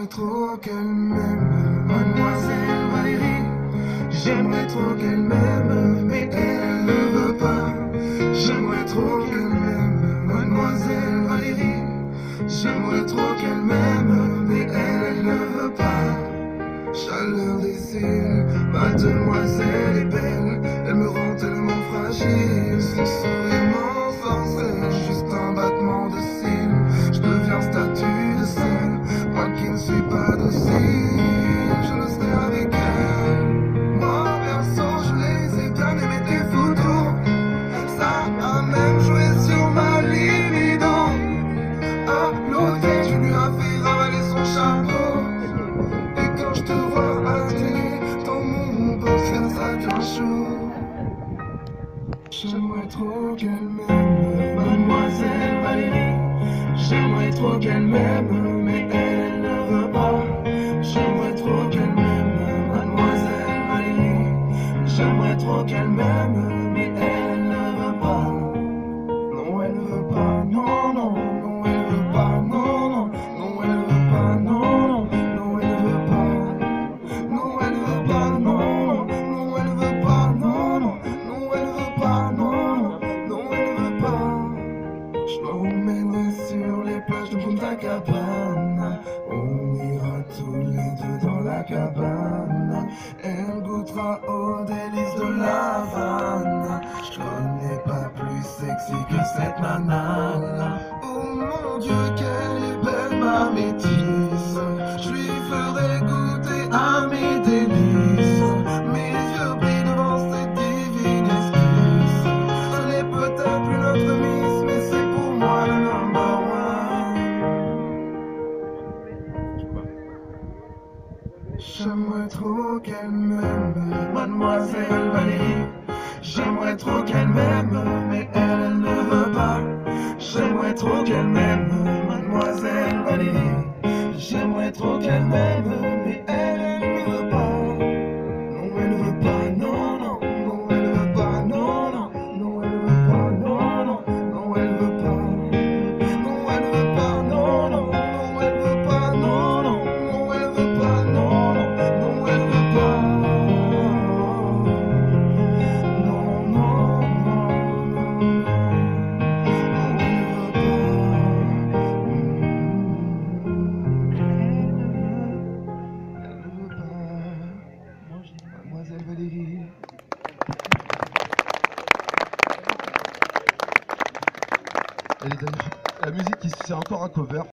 trop qu'elle m'aime, mademoiselle Valérie. J'aimerais trop qu'elle m'aime, mais elle ne veut pas. J'aimerais trop qu'elle m'aime, mademoiselle Valérie. J'aimerais trop qu'elle m'aime, mais elle ne veut pas. Chaleur des îles, mademoiselle est belle. Elle me rend tellement fragile. Son sourire m'ensorcelle, juste un battement de cils. Je deviens statue de sel, moi qui ne suis pas docile. Je le serai avec elle. Moi perso, je les ai bien aimé tes photos. Ça a même joué sur ma libido. À l'hôtel, tu lui as fait ravaler son chapeau. Et quand je te vois à la télé, dans mon poster, ça devient chaud. J'aimerais trop qu'elle m'aime, mademoiselle Valérie. J'aimerais trop qu'elle m'aime, mais elle ne veut pas. J'aimerais trop qu'elle m'aime, mademoiselle Valérie. J'aimerais trop qu'elle m'aime, mais elle ne veut pas. Non, elle ne veut pas, non, non, non, elle ne veut pas, non, non, non, elle ne veut pas, non, non, non, elle ne veut pas. Non, elle ne veut pas, non, non, elle ne veut pas, non, non, non, elle ne veut pas, non, non, elle ne veut pas. Je l'emmènerai sur les plages de Punta Cabana. On ira tous les deux dans la cabane. Elle goûtera aux délices de la Havane. Je connais pas plus sexy que cette nana. Oh mon Dieu, qu'elle est belle, ma métisse. Je lui ferai goûter à mes délices. Mes yeux brillent devant cette divine esquisse. Ce n'est peut-être plus notre miss, mais c'est pour moi la number one. J'aimerais trop qu'elle m'aime, mademoiselle Valérie. J'aimerais trop qu'elle m'aime, mais elle ne veut pas. J'aimerais trop qu'elle m'aime, mademoiselle Valérie. J'aimerais trop qu'elle m'aime, mais elle ne veut pas. Non, elle ne veut pas, non, non, non, elle ne veut pas, non, non, non, elle ne veut pas, non, non, non, elle ne veut pas. Non, elle ne veut pas, non, non, non, elle ne veut pas, non, non, non, elle ne veut pas, non, non, non, elle ne veut pas. Non, non, non, Mademoiselle Valérie. La musique, c'est encore un cover.